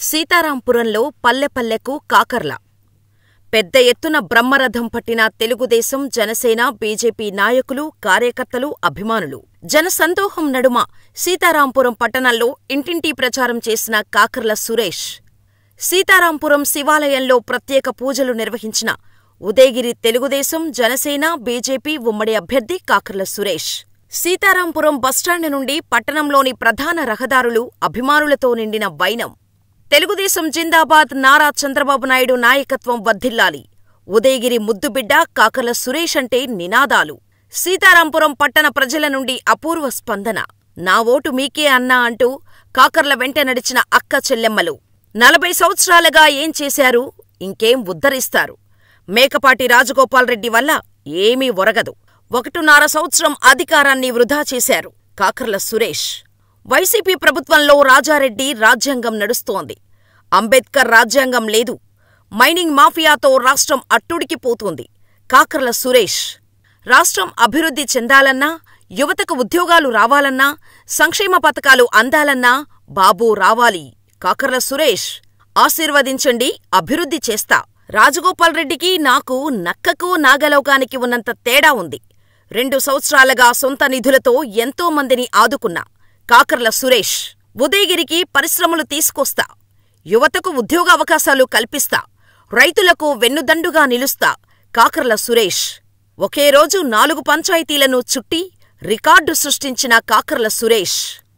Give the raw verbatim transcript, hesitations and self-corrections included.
సీతారాంపురంలో పల్లెపల్లెకు కాకర్ల. పెద్ద ఎత్తున బ్రహ్మరథం పట్టిన తెలుగుదేశం, జనసేన, బీజేపీ నాయకులు, కార్యకర్తలు, అభిమానులు. జనసందోహం నడుమ సీతారాంపురం పట్టణంలో ఇంటింటి ప్రచారం చేసిన కాకర్ల సురేష్. సీతారాంపురం శివాలయంలో ప్రత్యేక పూజలు నిర్వహించిన ఉదయగిరి తెలుగుదేశం, జనసేన, బీజేపీ ఉమ్మడి అభ్యర్థి కాకర్ల సురేష్. సీతారాంపురం బస్టాండ్ నుండి పట్టణంలోని ప్రధాన రహదారులు అభిమానులతో నిండిన వైనం. తెలుగుదేశం జిందాబాద్, నారా చంద్రబాబు నాయుడు నాయకత్వం వర్ధిల్లాలి. ఉదయగిరి ముద్దుబిడ్డ కాకర్ల సురేష్ అంటే నినాదాలు. సీతారాంపురం పట్టణ ప్రజల నుండి అపూర్వ స్పందన. నా ఓటు మీకే అన్నా అంటూ కాకర్ల వెంట నడిచిన అక్క చెల్లెమ్మలు. నలభై సంవత్సరాలుగా ఏం చేశారు, ఇంకేం ఉద్ధరిస్తారు? మేకపాటి రాజగోపాల్రెడ్డి వల్ల ఏమీ ఒరగదు. ఒకటిన్నర సంవత్సరం అధికారాన్ని వృధా చేశారు కాకర్ల సురేష్. వైసీపీ ప్రభుత్వంలో రాజారెడ్డి రాజ్యాంగం నడుస్తోంది. అంబేద్కర్ రాజ్యాంగం లేదు. మైనింగ్ మాఫియాతో రాష్ట్రం అట్టుడికిపోతోంది. కాకర్ల సురేష్. రాష్ట్రం అభివృద్ధి చెందాలన్నా, యువతకు ఉద్యోగాలు రావాలన్నా, సంక్షేమ పథకాలు అందాలన్నా బాబూ రావాలి. కాకర్ల సురేష్. ఆశీర్వదించండి, అభివృద్ధి చేస్తా. రాజగోపాల్రెడ్డికి నాకు నక్కకు నాగలోకానికి ఉన్నంత తేడా ఉంది. రెండు సంవత్సరాలుగా సొంత నిధులతో ఎంతో మందిని ఆదుకున్నా. కాకర్ల సురేష్. ఉదయగిరికి పరిశ్రమలు తీసుకొస్తా. యువతకు ఉద్యోగావకాశాలు కల్పిస్తా. రైతులకు వెన్నుదండుగా నిలుస్తా. కాకర్ల సురేష్. ఒకే రోజు నాలుగు పంచాయతీలను చుట్టి రికార్డు సృష్టించిన కాకర్ల సురేష్.